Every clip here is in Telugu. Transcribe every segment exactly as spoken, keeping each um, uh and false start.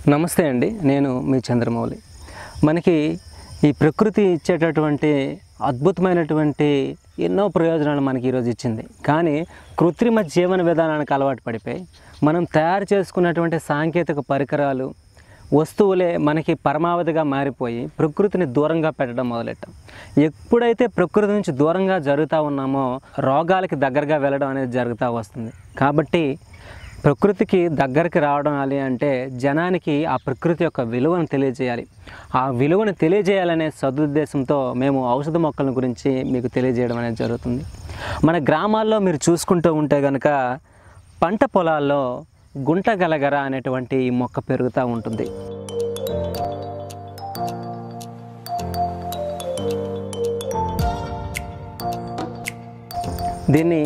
నమస్తే అండి, నేను మీ చంద్రమౌళి. మనకి ఈ ప్రకృతి ఇచ్చేటటువంటి అద్భుతమైనటువంటి ఎన్నో ప్రయోజనాలు మనకి ఈరోజు ఇచ్చింది. కానీ కృత్రిమ జీవన విధానానికి అలవాటు పడిపోయి మనం తయారు చేసుకున్నటువంటి సాంకేతిక పరికరాలు, వస్తువులే మనకి పరమావధిగా మారిపోయి ప్రకృతిని దూరంగా పెట్టడం మొదలెట్టాం. ఎప్పుడైతే ప్రకృతి నుంచి దూరంగా జరుగుతూ ఉన్నామో రోగాలకి దగ్గరగా వెళ్ళడం అనేది జరుగుతూ వస్తుంది. కాబట్టి ప్రకృతికి దగ్గరికి రావడం ali అంటే జనానికి ఆ ప్రకృతి యొక్క విలువను తెలియజేయాలి. ఆ విలువను తెలియజేయాలనే సదుద్దేశంతో మేము ఔషధ మొక్కల గురించి మీకు తెలియజేయడం అనేది జరుగుతుంది. మన గ్రామాల్లో మీరు చూసుకుంటూ ఉంటే కనుక పంట పొలాల్లో గుంట గలగర అనేటువంటి ఈ మొక్క పెరుగుతూ ఉంటుంది. దీన్ని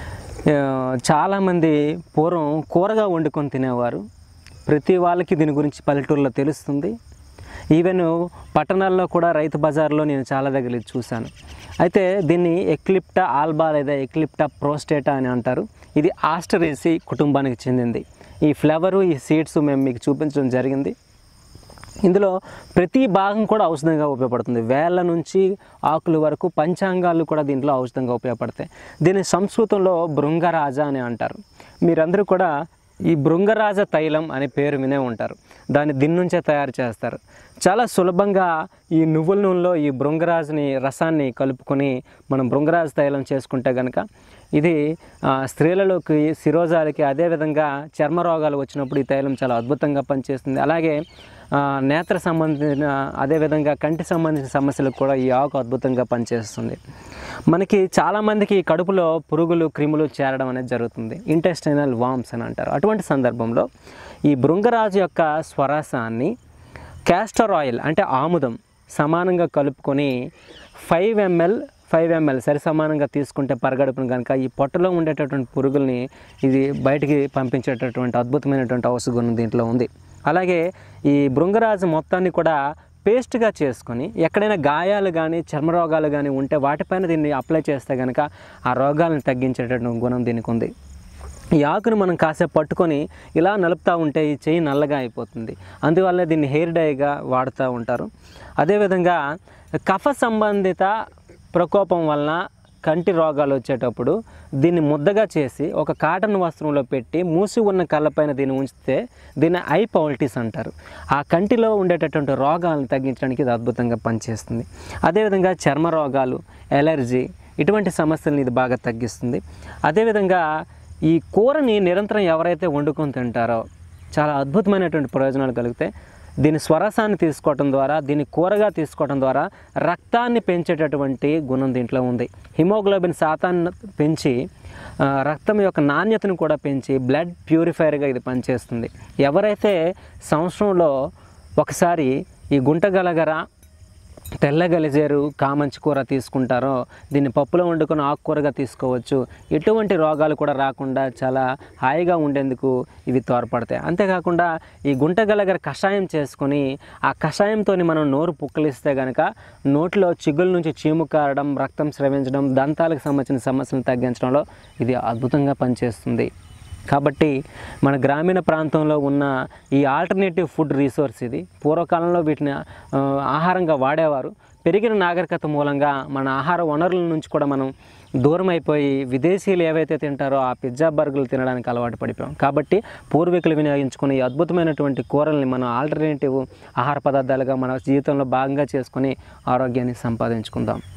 చాలామంది పూర్వం కూరగా వండుకొని తినేవారు. ప్రతి వాళ్ళకి దీని గురించి పల్లెటూరులో తెలుస్తుంది. ఈవెన్ పట్టణాల్లో కూడా రైతు బజార్లో నేను చాలా దగ్గర చూశాను. అయితే దీన్ని ఎక్లిప్టా ఆల్బా లేదా ఎక్లిప్టా ప్రోస్టేటా అని అంటారు. ఇది ఆస్టరేసి కుటుంబానికి చెందింది. ఈ ఫ్లవరు, ఈ సీడ్స్ మేము మీకు చూపించడం జరిగింది. ఇందులో ప్రతి భాగం కూడా ఔషధంగా ఉపయోగపడుతుంది. వేళ్ళ నుంచి ఆకుల వరకు పంచాంగాలు కూడా దీంట్లో ఔషధంగా ఉపయోగపడతాయి. దీన్ని సంస్కృతంలో భృంగరాజ అని అంటారు. మీరందరూ కూడా ఈ భృంగరాజ తైలం అనే పేరు వినే ఉంటారు. దాన్ని దీని నుంచే తయారు చేస్తారు. చాలా సులభంగా ఈ నువ్వుల నూనెలో ఈ భృంగరాజుని రసాన్ని కలుపుకొని మనం భృంగరాజ తైలం చేసుకుంటే కనుక ఇది స్త్రీలలోకి, శిరోజాలకి, అదేవిధంగా చర్మ రోగాలు వచ్చినప్పుడు ఈ తైలం చాలా అద్భుతంగా పనిచేస్తుంది. అలాగే నేత్ర సంబంధించిన, అదేవిధంగా కంటి సంబంధించిన సమస్యలకు కూడా ఈ ఆకు అద్భుతంగా పనిచేస్తుంది. మనకి చాలామందికి కడుపులో పురుగులు, క్రిములు చేరడం అనేది జరుగుతుంది. ఇంటెస్టైనల్ వామ్స్ అని అంటారు. అటువంటి సందర్భంలో ఈ భృంగరాజు యొక్క స్వరసాన్ని క్యాస్టర్ ఆయిల్ అంటే ఆముదం సమానంగా కలుపుకొని ఫైవ్ ఎంఎల్ ఫైవ్ ఎంఎల్ సరి సమానంగా తీసుకుంటే పరగడుపును కనుక ఈ పొట్టలో ఉండేటటువంటి పురుగుల్ని ఇది బయటికి పంపించేటటువంటి అద్భుతమైనటువంటి ఔషధ గుణం దీంట్లో ఉంది. అలాగే ఈ భృంగరాజు మొత్తాన్ని కూడా పేస్ట్గా చేసుకొని ఎక్కడైనా గాయాలు కానీ చర్మ రోగాలు కానీ ఉంటే వాటిపైన దీన్ని అప్లై చేస్తే కనుక ఆ రోగాలను తగ్గించేటటువంటి గుణం దీనికి ఉంది. ఈ ఆకును మనం కాసేపు పట్టుకొని ఇలా నలుపుతూ ఉంటే ఈ చెయ్యి నల్లగా అయిపోతుంది. అందువల్ల దీన్ని హెయిర్ డైగా వాడుతూ ఉంటారు. అదేవిధంగా కఫ సంబంధిత ప్రకోపం వలన కంటి రోగాలు వచ్చేటప్పుడు దీన్ని ముద్దగా చేసి ఒక కాటన్ వస్త్రంలో పెట్టి మూసి ఉన్న కళ్ళపైన దీన్ని ఉంచితే దీన్ని ఐ పౌల్టిస్ అంటారు. ఆ కంటిలో ఉండేటటువంటి రోగాలను తగ్గించడానికి ఇది అద్భుతంగా పనిచేస్తుంది. అదేవిధంగా చర్మ రోగాలు, ఎలర్జీ ఇటువంటి సమస్యలను ఇది బాగా తగ్గిస్తుంది. అదేవిధంగా ఈ కూరని నిరంతరం ఎవరైతే వండుకొని తింటారో చాలా అద్భుతమైనటువంటి ప్రయోజనాలు కలుగుతాయి. దీని స్వరసాన్ని తీసుకోవటం ద్వారా, దీన్ని కూరగా తీసుకోవటం ద్వారా రక్తాన్ని పెంచేటటువంటి గుణం దీంట్లో ఉంది. హిమోగ్లోబిన్ శాతాన్ని పెంచి రక్తం యొక్క నాణ్యతను కూడా పెంచి బ్లడ్ ప్యూరిఫైర్గా ఇది పనిచేస్తుంది. ఎవరైతే సంవత్సరంలో ఒకసారి ఈ గుంట గలగర, తెల్ల గలిజేరు, కామంచి కూర తీసుకుంటారో దీన్ని పప్పులో వండుకొని ఆకుకూరగా తీసుకోవచ్చు. ఎటువంటి రోగాలు కూడా రాకుండా చాలా హాయిగా ఉండేందుకు ఇవి తోడ్పడతాయి. అంతేకాకుండా ఈ గుంట గలగర కషాయం చేసుకొని ఆ కషాయంతో మనం నోరు పుక్కలిస్తే కనుక నోట్లో చిగుల నుంచి చీము కారడం, రక్తం స్రవించడం, దంతాలకు సంబంధించిన సమస్యలను తగ్గించడంలో ఇది అద్భుతంగా పనిచేస్తుంది. కాబట్టి మన గ్రామీణ ప్రాంతంలో ఉన్న ఈ ఆల్టర్నేటివ్ ఫుడ్ రిసోర్స్ ఇది. పూర్వకాలంలో వీటిని ఆహారంగా వాడేవారు. పెరిగిన నాగరికత మూలంగా మన ఆహార వనరుల నుంచి కూడా మనం దూరం అయిపోయి విదేశీయులు ఏవైతే తింటారో ఆ పిజ్జా బర్గర్లు తినడానికి అలవాటు పడిపోయాం. కాబట్టి పూర్వీకులు వినియోగించుకుని ఈ అద్భుతమైనటువంటి కూరల్ని మనం ఆల్టర్నేటివ్ ఆహార పదార్థాలుగా మన జీవితంలో భాగంగా చేసుకొని ఆరోగ్యాన్ని సంపాదించుకుందాం.